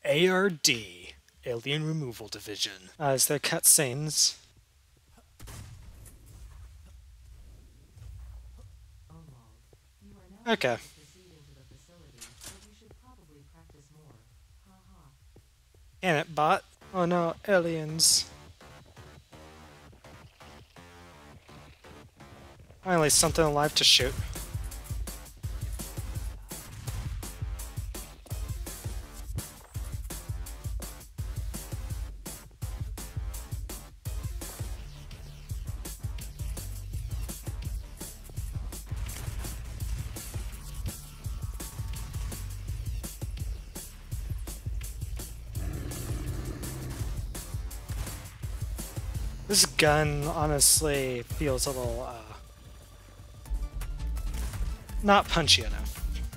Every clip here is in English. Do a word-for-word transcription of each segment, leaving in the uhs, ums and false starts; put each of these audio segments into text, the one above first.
A R D, Alien Removal Division. Uh, is there cutscenes? Okay. Damn it, bot. Oh no, aliens. Finally, something alive to shoot. This gun honestly feels a little, uh, not punchy enough.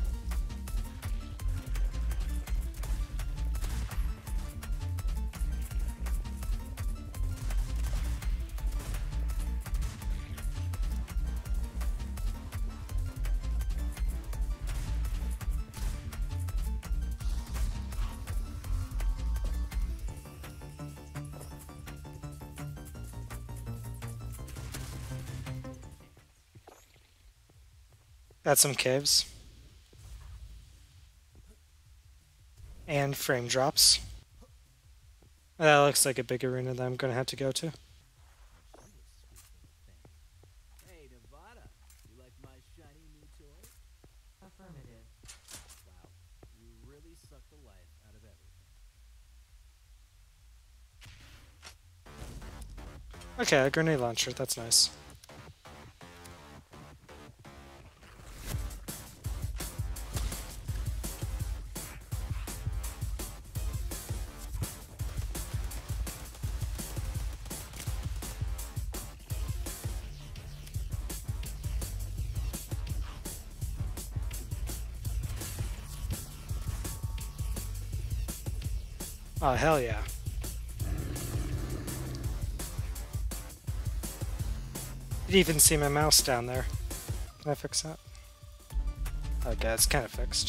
Got some caves. And frame drops. That looks like a big arena that I'm going to have to go to. Hey, Nevada, you like my shiny new toy? Affirmative. Wow, you really suck the life out of everything. Okay, a grenade launcher, that's nice. Oh, hell yeah. You can even see my mouse down there. Can I fix that? Okay, it's kind of fixed.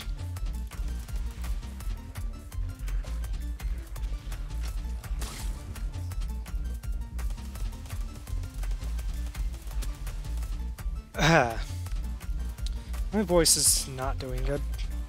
Ah. My voice is not doing good.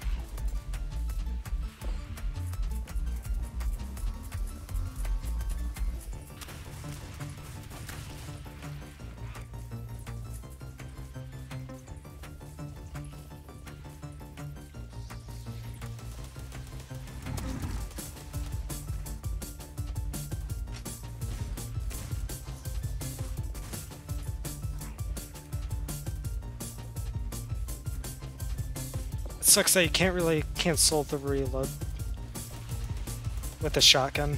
It sucks that you can't really cancel the reload with the shotgun.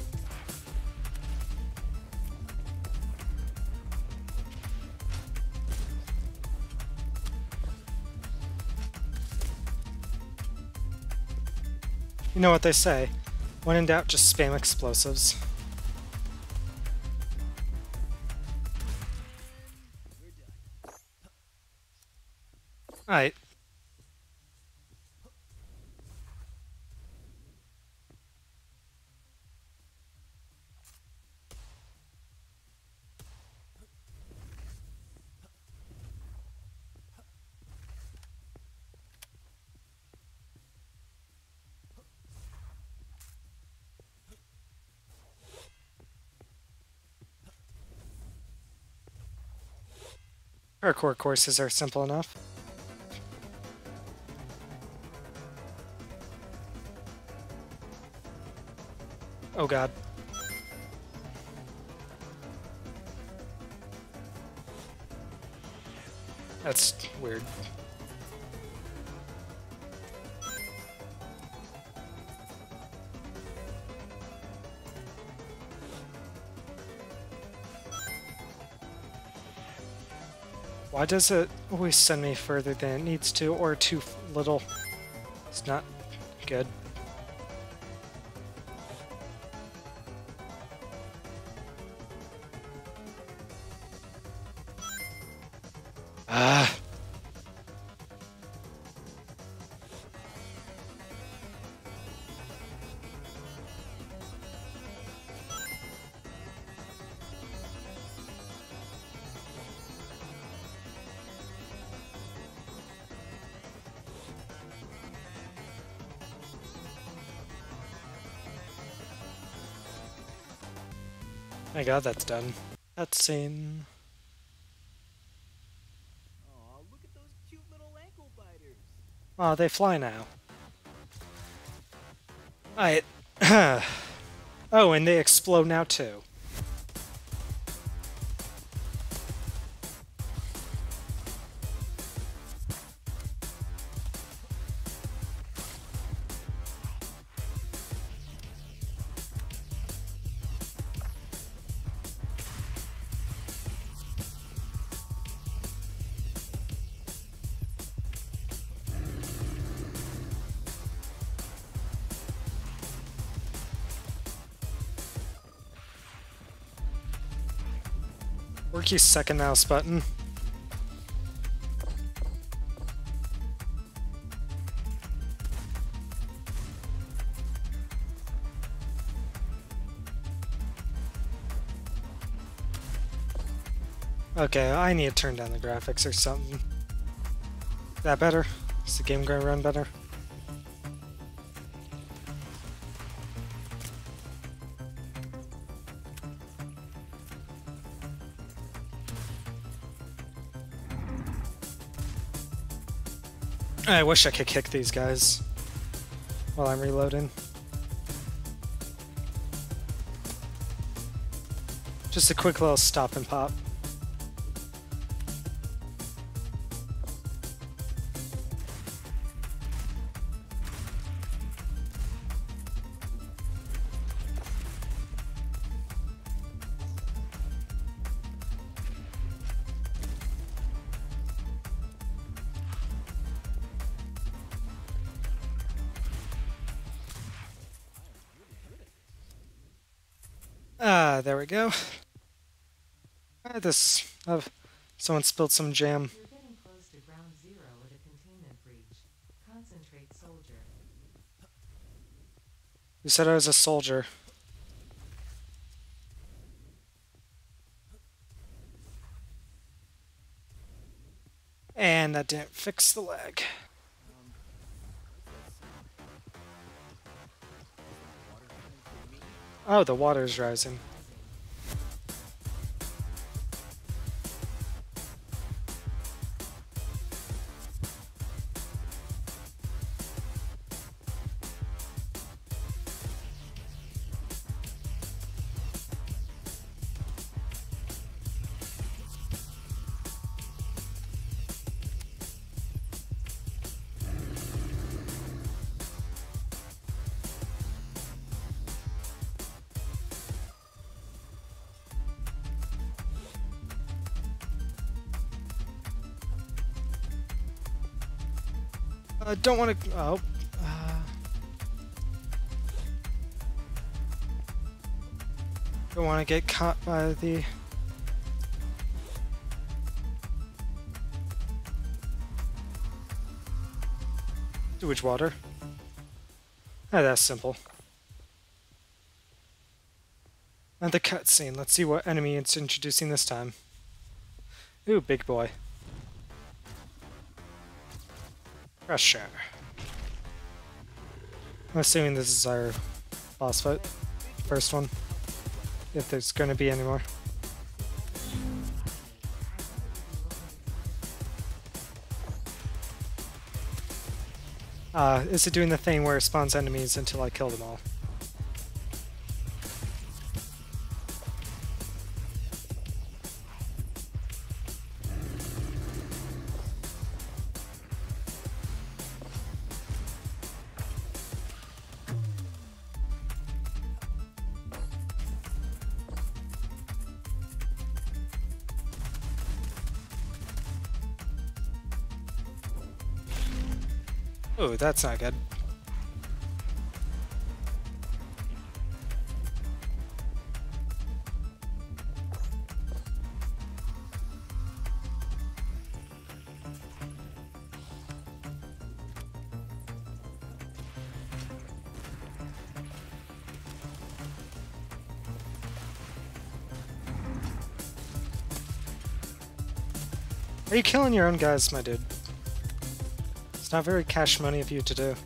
You know what they say, when in doubt, just spam explosives. Alright. Parkour courses are simple enough. Oh god. That's weird. Why does it always send me further than it needs to, or too little? It's not good. Ah. My god, that's done. Cutscene. Oh, look at those cute little ankle biters. Oh, they fly now. Alright. Oh, and they explode now too. Work your second mouse button. Okay, I need to turn down the graphics or something. Is that better? Is the game gonna run better? I wish I could kick these guys while I'm reloading. Just a quick little stop and pop. Ah, there we go. Ah, this. Uh, someone spilled some jam. You're getting close to ground zero with a containment breach. Concentrate, soldier. Who said I was a soldier? And that didn't fix the lag. Oh, the water's rising. I don't want to. Oh. Uh, don't want to get caught by the. Sewage water. Ah, that's simple. And the cutscene. Let's see what enemy it's introducing this time. Ooh, big boy. Pressure. I'm assuming this is our boss fight. First one. If there's going to be any more. Uh, is it doing the thing where it spawns enemies until I kill them all? Oh, that's not good. Are you killing your own guys, my dude? It's not very cash money of you to do.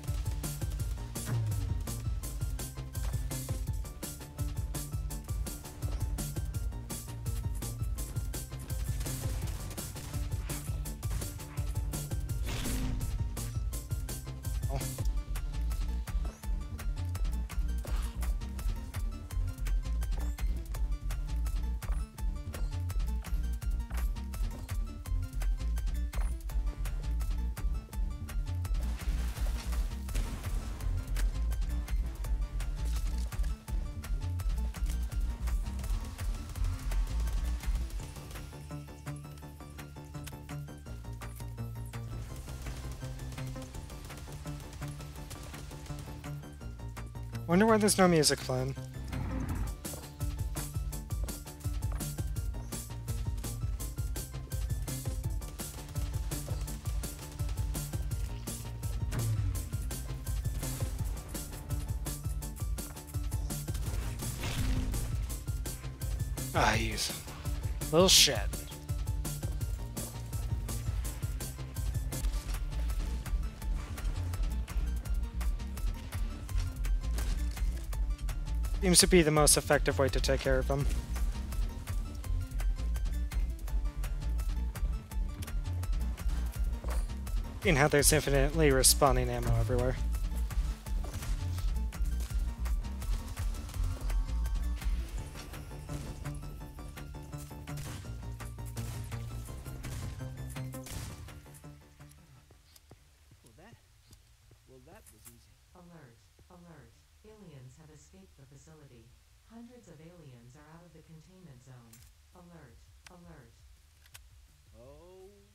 Wonder why there's no music playing. Ah, he's little shit. Seems to be the most effective way to take care of them. Seeing how there's infinitely respawning ammo everywhere. Well, that. Well, that was easy. Alert, alert. Aliens have escaped the facility. Hundreds of aliens are out of the containment zone. Alert, alert. Oh.